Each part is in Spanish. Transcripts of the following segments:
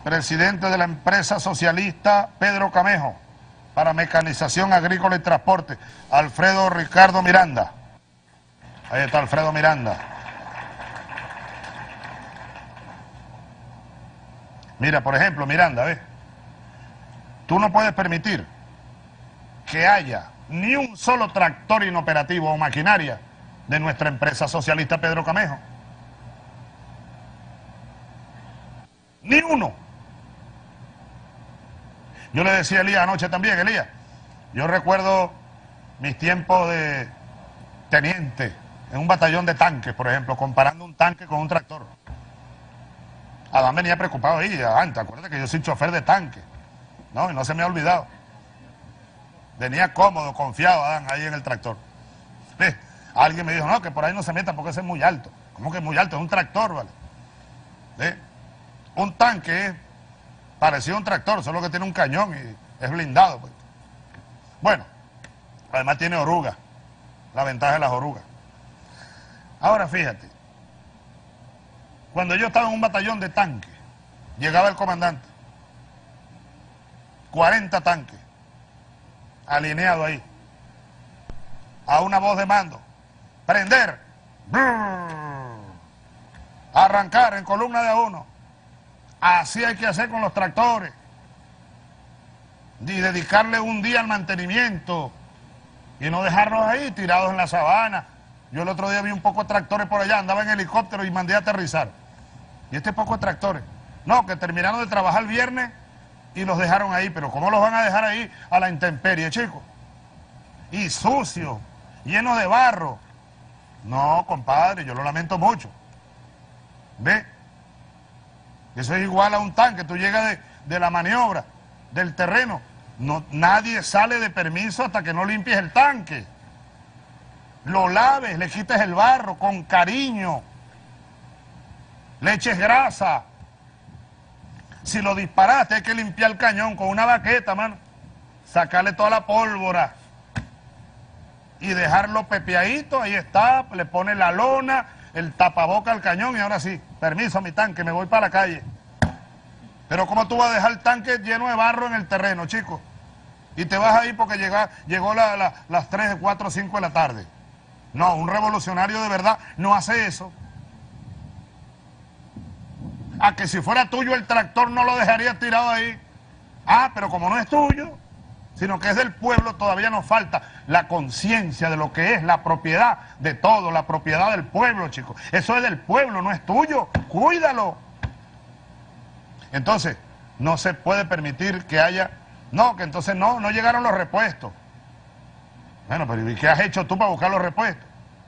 presidente de la empresa socialista Pedro Camejo, para mecanización agrícola y transporte, Alfredo Ricardo Miranda. Ahí está Alfredo Miranda. Mira, por ejemplo, Miranda, ¿ves? Tú no puedes permitir que haya ni un solo tractor inoperativo o maquinaria de nuestra empresa socialista Pedro Camejo. Ni uno. Yo le decía a Elías anoche también, Elías, yo recuerdo mis tiempos de teniente en un batallón de tanques, por ejemplo, comparando un tanque con un tractor. Adán venía preocupado ahí, antes, acuérdate que yo soy chofer de tanque, ¿no? Y no se me ha olvidado. Venía cómodo, confiado, Adán, ahí en el tractor. ¿Ves? Alguien me dijo, no, que por ahí no se meta porque ese es muy alto. ¿Cómo que es muy alto? Es un tractor, ¿vale? ¿Ves? Un tanque es parecido a un tractor, solo que tiene un cañón y es blindado, pues. Bueno, además tiene orugas, la ventaja de las orugas. Ahora fíjate, cuando yo estaba en un batallón de tanques, llegaba el comandante, 40 tanques, alineados ahí, a una voz de mando, prender, brrr, arrancar en columna de a uno. Así hay que hacer con los tractores. Y dedicarle un día al mantenimiento. Y no dejarlos ahí tirados en la sabana. Yo el otro día vi un poco de tractores por allá, andaba en helicóptero y mandé a aterrizar. Y este poco de tractores. No, que terminaron de trabajar el viernes y los dejaron ahí. Pero ¿cómo los van a dejar ahí a la intemperie, chicos? Y sucios, llenos de barro. No, compadre, yo lo lamento mucho. ¿Ve? Eso es igual a un tanque, tú llegas de la maniobra, del terreno, no, nadie sale de permiso hasta que no limpies el tanque. Lo laves, le quites el barro con cariño, le eches grasa. Si lo disparaste hay que limpiar el cañón con una baqueta, mano, sacarle toda la pólvora y dejarlo pepeadito, ahí está, le pones la lona, el tapaboca al cañón y ahora sí, permiso a mi tanque, me voy para la calle. Pero ¿cómo tú vas a dejar el tanque lleno de barro en el terreno, chicos? Y te vas ahí porque llegó las 3, 4, 5 de la tarde. No, un revolucionario de verdad no hace eso. A que si fuera tuyo el tractor no lo dejarías tirado ahí. Ah, pero como no es tuyo, sino que es del pueblo, todavía nos falta la conciencia de lo que es la propiedad de todo, la propiedad del pueblo, chicos. Eso es del pueblo, no es tuyo. Cuídalo. Entonces, no se puede permitir que haya... No, que entonces no llegaron los repuestos. Bueno, pero ¿y qué has hecho tú para buscar los repuestos?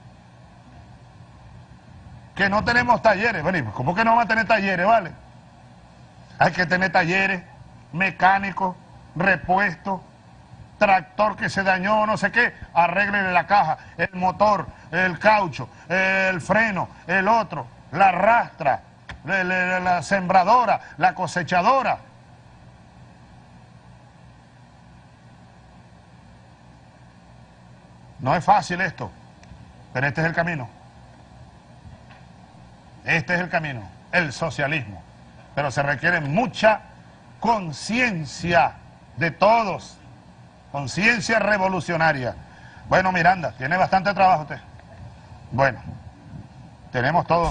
Que no tenemos talleres. Bueno, ¿cómo que no vamos a tener talleres, vale? Hay que tener talleres, mecánicos, repuestos, tractor que se dañó, no sé qué, arréglele la caja, el motor, el caucho, el freno, el otro, la rastra, la sembradora, la cosechadora. No es fácil esto, pero este es el camino. Este es el camino, el socialismo. Pero se requiere mucha conciencia de todos, conciencia revolucionaria. Bueno, Miranda, tiene bastante trabajo usted. Bueno, tenemos todo.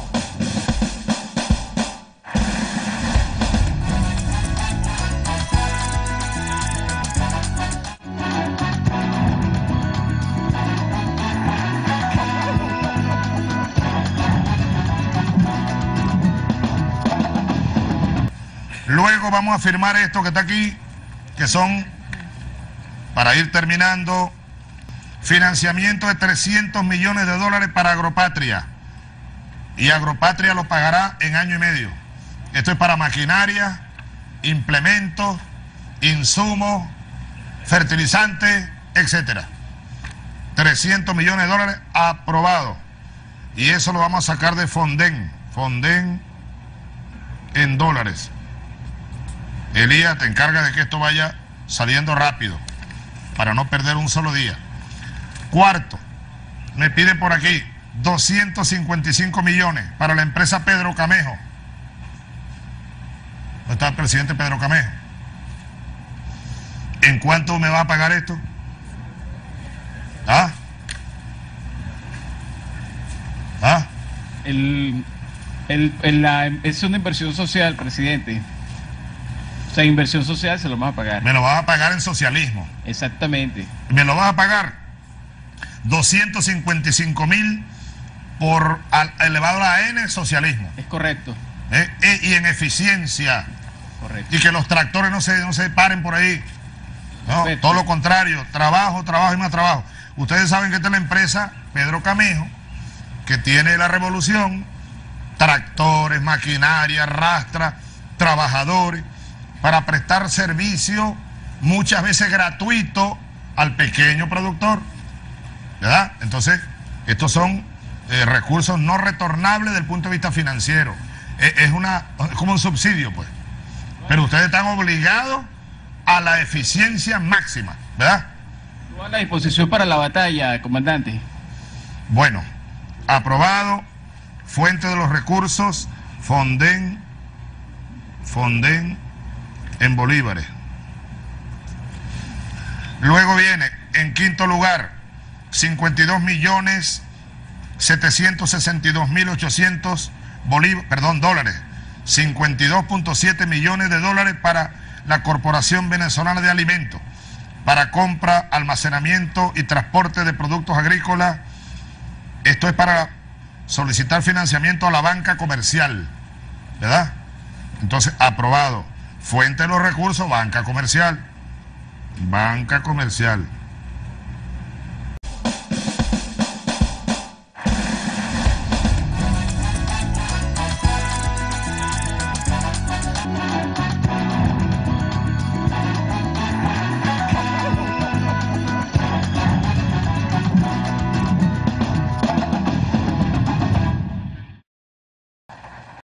Luego vamos a firmar esto que está aquí, que son, para ir terminando, financiamiento de 300 millones de dólares para Agropatria. Y Agropatria lo pagará en año y medio. Esto es para maquinaria, implementos, insumos, fertilizantes, etcétera. 300 millones de dólares aprobado. Y eso lo vamos a sacar de Fonden. Fonden en dólares. Elías, te encargas de que esto vaya saliendo rápido, para no perder un solo día. Cuarto, me piden por aquí 255 millones para la empresa Pedro Camejo. ¿Dónde está el presidente Pedro Camejo? ¿En cuánto me va a pagar esto? ¿Ah? ¿Ah? Es una inversión social, presidente. O sea, inversión social se lo vamos a pagar. Me lo vas a pagar en socialismo. Exactamente. Me lo vas a pagar 255.000 por elevado a la N, socialismo. Es correcto. Y en eficiencia. Correcto. Y que los tractores no se paren por ahí. No, todo lo contrario, trabajo, trabajo y más trabajo. Ustedes saben que esta es la empresa Pedro Camejo, que tiene la revolución, tractores, maquinaria, rastra, trabajadores, para prestar servicio muchas veces gratuito al pequeño productor, ¿verdad? Entonces, estos son recursos no retornables desde el punto de vista financiero. Es como un subsidio, pues. Pero ustedes están obligados a la eficiencia máxima, ¿verdad? A la disposición para la batalla, comandante. Bueno, aprobado. Fuente de los recursos, Fonden en bolívares. Luego viene, en quinto lugar, 52.762.800 dólares. 52.7 millones de dólares para la Corporación Venezolana de Alimentos, para compra, almacenamiento y transporte de productos agrícolas. Esto es para solicitar financiamiento a la banca comercial, ¿verdad? Entonces, aprobado. Fuente de los recursos, banca comercial. Banca comercial.